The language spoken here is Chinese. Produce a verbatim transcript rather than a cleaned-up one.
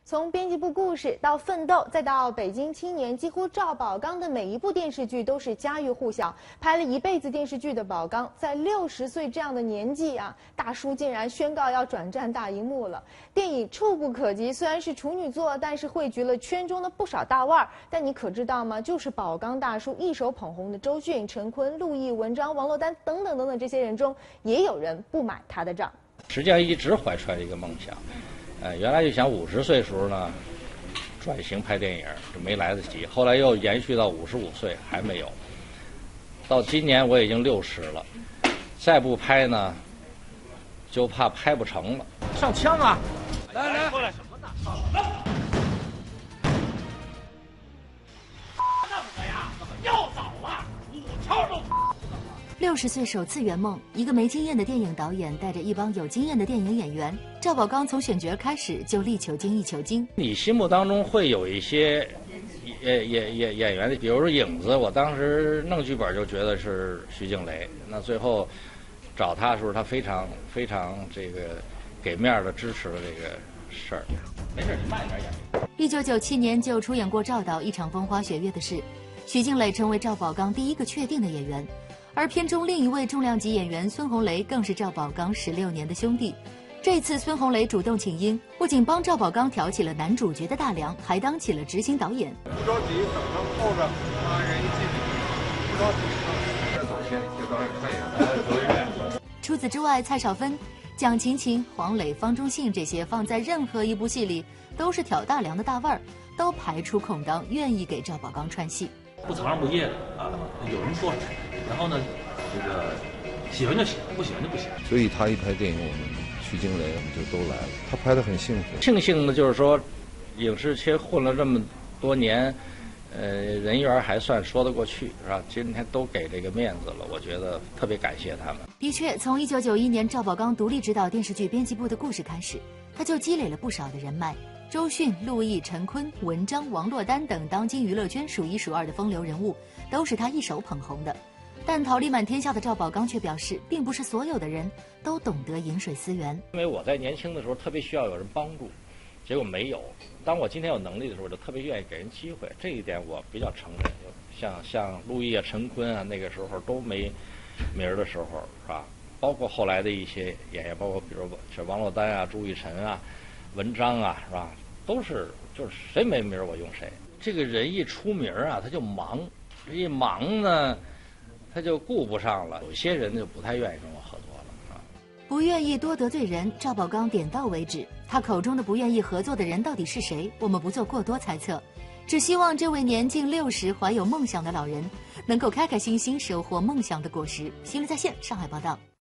从编辑部故事到奋斗，再到北京青年，几乎赵宝刚的每一部电视剧都是家喻户晓。拍了一辈子电视剧的宝刚，在六十岁这样的年纪啊，大叔竟然宣告要转战大荧幕了。电影《触不可及》虽然是处女作，但是汇聚了圈中的不少大腕儿。但你可知道吗？就是宝刚大叔一手捧红的周迅、陈坤、陆毅、文章、王珞丹等等等等这些人中，也有人不买他的账。 实际上一直怀揣着一个梦想。呃，原来就想五十岁时候呢，转型拍电影，就没来得及。后来又延续到五十五岁，还没有。到今年我已经六十了，再不拍呢，就怕拍不成了。 上枪啊！来来，过来！什么呢？上了！那么个呀，要早啊，五条都。 六十岁首次圆梦，一个没经验的电影导演带着一帮有经验的电影演员，赵宝刚从选角开始就力求精益求精。 你心目当中会有一些演演演演员的，比如说影子，我当时弄剧本就觉得是徐静蕾，那最后找他的时候，他非常非常这个给面的支持了这个事儿。没事，你慢点演。 一九九七年就出演过赵导一场风花雪月的事，徐静蕾成为赵宝刚第一个确定的演员。而片中另一位重量级演员孙红雷更是赵宝刚十六年的兄弟。这次孙红雷主动请缨，不仅帮赵宝刚挑起了男主角的大梁，还当起了执行导演。 不着急，等着后边啊人一进去，不着急，再走先给导演看一眼。 除此之外，蔡少芬、蒋勤勤、黄磊、方中信这些放在任何一部戏里都是挑大梁的大腕儿，都排出空档，愿意给赵宝刚串戏。 不藏着不掖的啊，有人说什么，然后呢，这个喜欢就喜欢，不喜欢就不喜欢。 所以他一拍电影，我们徐静蕾我们就都来了。他拍得很幸福。 庆幸的就是说，影视圈混了这么多年，呃，人缘还算说得过去，是吧？今天都给这个面子了，我觉得特别感谢他们。 的确，从一九九一年赵宝刚独立执导电视剧编辑部的故事开始，他就积累了不少的人脉。周迅、陆毅、陈坤、文章、王珞丹等当今娱乐圈数一数二的风流人物，都是他一手捧红的。但桃李满天下的赵宝刚却表示，并不是所有的人都懂得饮水思源。 因为我在年轻的时候特别需要有人帮助，结果没有。当我今天有能力的时候，我就特别愿意给人机会，这一点我比较承认。像像陆毅啊、陈坤啊，那个时候都没名儿的时候，是吧？包括后来的一些演员，包括比如是王珞丹啊、朱雨辰啊。文章啊，是吧？都是就是谁没名我用谁。这个人一出名啊，他就忙，一忙呢，他就顾不上了。有些人就不太愿意跟我合作了啊。 不愿意多得罪人，赵宝刚点到为止。他口中的不愿意合作的人到底是谁？我们不做过多猜测，只希望这位年近六十、怀有梦想的老人能够开开心心收获梦想的果实。新闻在线，上海报道。